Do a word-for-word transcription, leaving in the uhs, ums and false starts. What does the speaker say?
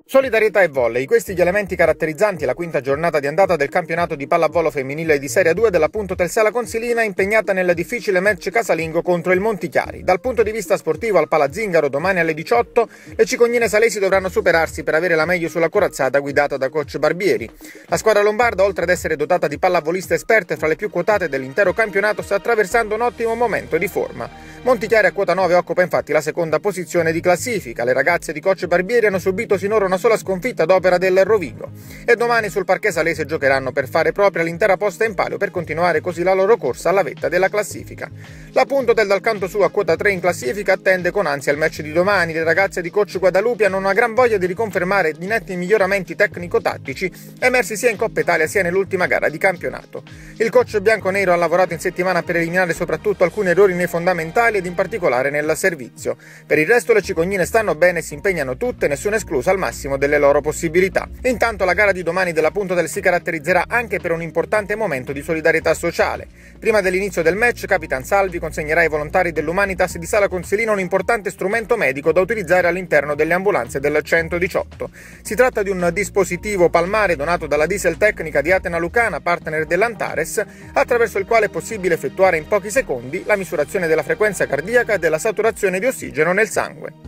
Solidarietà e volley, questi gli elementi caratterizzanti la quinta giornata di andata del campionato di pallavolo femminile di Serie due della Punto Telsala Consilina, impegnata nel difficile match casalingo contro il Montichiari. Dal punto di vista sportivo al Pala Zingaro domani alle diciotto le cicognine salesi dovranno superarsi per avere la meglio sulla corazzata guidata da coach Barbieri. La squadra lombarda, oltre ad essere dotata di pallavoliste esperte fra le più quotate dell'intero campionato, sta attraversando un ottimo momento di forma. Montichiari a quota nove occupa infatti la seconda posizione di classifica. Le ragazze di coach Barbieri hanno subito sinora una sola sconfitta ad opera del Rovigo e domani sul parquet salese giocheranno per fare propria l'intera posta in palio per continuare così la loro corsa alla vetta della classifica. La Punto del dal canto suo a quota tre in classifica attende con ansia il match di domani. Le ragazze di coach Guadalupe hanno una gran voglia di riconfermare i netti miglioramenti tecnico-tattici emersi sia in Coppa Italia sia nell'ultima gara di campionato. Il coach bianconero ha lavorato in settimana per eliminare soprattutto alcuni errori nei fondamentali ed in particolare nel servizio. Per il resto le cicognine stanno bene e si impegnano tutte, nessuna esclusa, al massimo delle loro possibilità. Intanto la gara di domani della Punto del si caratterizzerà anche per un importante momento di solidarietà sociale. Prima dell'inizio del match, Capitan Salvi consegnerà ai volontari dell'Humanitas di Sala Consilina un importante strumento medico da utilizzare all'interno delle ambulanze del centodiciotto. Si tratta di un dispositivo palmare donato dalla Diesel Tecnica di Atena Lucana, partner dell'Antares, attraverso il quale è possibile effettuare in pochi secondi la misurazione della frequenza cardiaca e della saturazione di ossigeno nel sangue.